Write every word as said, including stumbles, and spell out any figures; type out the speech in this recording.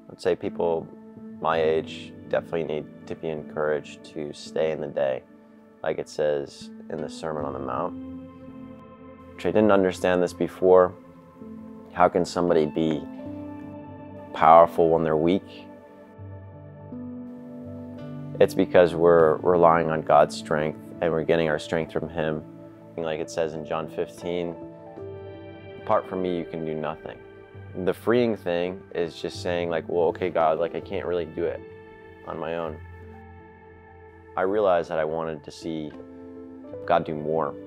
I'd say people my age definitely need to be encouraged to stay in the day, like it says in the Sermon on the Mount. Which I didn't understand this before. How can somebody be powerful when they're weak? It's because we're relying on God's strength and we're getting our strength from Him. Like it says in John fifteen, apart from me, you can do nothing. The freeing thing is just saying like, well, okay, God, like I can't really do it on my own. I realized that I wanted to see God do more.